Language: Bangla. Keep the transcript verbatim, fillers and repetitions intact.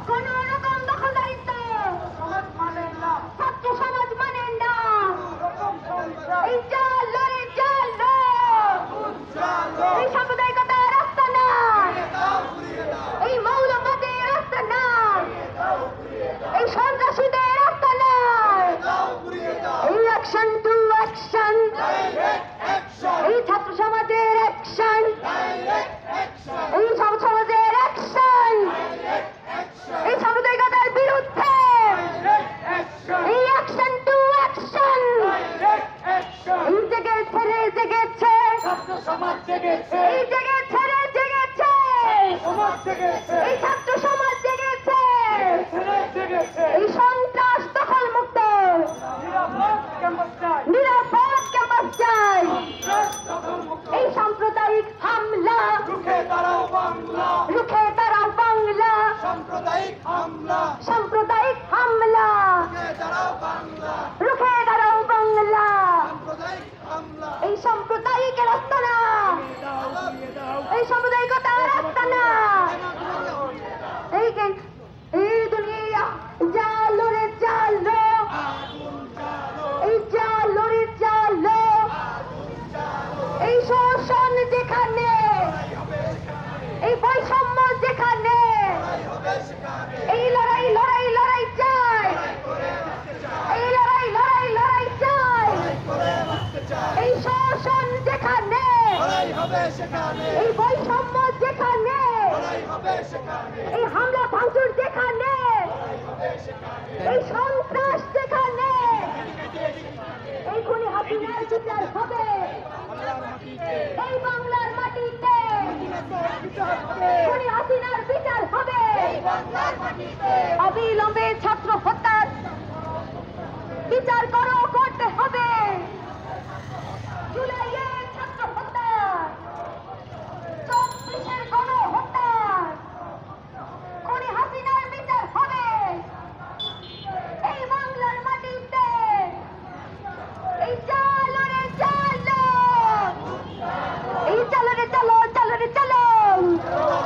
কোন রকম দখলদারিত্ব ছাত্র সমাজ মানেন না। এই চলো রে চলো, এই সাম্প্রদায়িকতার রাস্তা না, এই মৌলবাদের রাস্তা না, এই সন্ত্রাসীদের রাস্তা না। এই অ্যাকশন টু অ্যাকশন, এই ছাত্র সমাজের অ্যাকশন, এই ছাত্র সমাজের অ্যাকশন, এই সাম্প্রদায়িকতার বিরুদ্ধে এই অ্যাকশন টু অ্যাকশন। এই জেগেছে রে জেগেছে, এই জেগেছে রে জেগেছে, এই ছাত্র সমাজ জেগেছে। এই সন্ত্রাস দখল মুক্ত নিরাপদ ক্যাম্পাস চাই। এই সাম্প্রদায়িক হামলা রুখে দাঁড়াও বাংলা, রুখে দাঁড়াও বাংলা, সাম্প্রদায়িক হামলা, সাম্প্রদায়িক হামলা, রুখে দাঁড়াও বাংলা, রুখে দাঁড়াও বাংলা, সাম্প্রদায়িক হামলা। এই সাম্প্রদায়িক রাস্তা না, এই সাম্প্রদায়িকতার রাস্তা না। এই এই দুনিয়া জালো রে জালো, এই জালো রে জালো, এই শোষণ যেখানে, এই বৈষম্য যেখানে, এই লড়াই লড়াই লড়াই চাই, এই লড়াই লড়াই লড়াই চাই। এই শোষণ যেখানে, এই বৈষম্য যেখানে, এই হামলা ভাঙচুর যেখানে, এই সন্ত্রাস যেখানে, এই খুনি হাসিনার বিচার হবে এই বাংলার মাটিতে, খুনি হাসিনার বিচার হবে অবিলম্বে। ছাত্র হত্যার বিচার করো, করতে হবে। জুলাইয়ে ছাত্র হত্যা, চব্বিশের গণ হত্যা, খুনি হাসিনার বিচার হবে এই বাংলার মাটিতে। এই চলো রে চলো, এই চলো রে চলো, চলো রে চলো।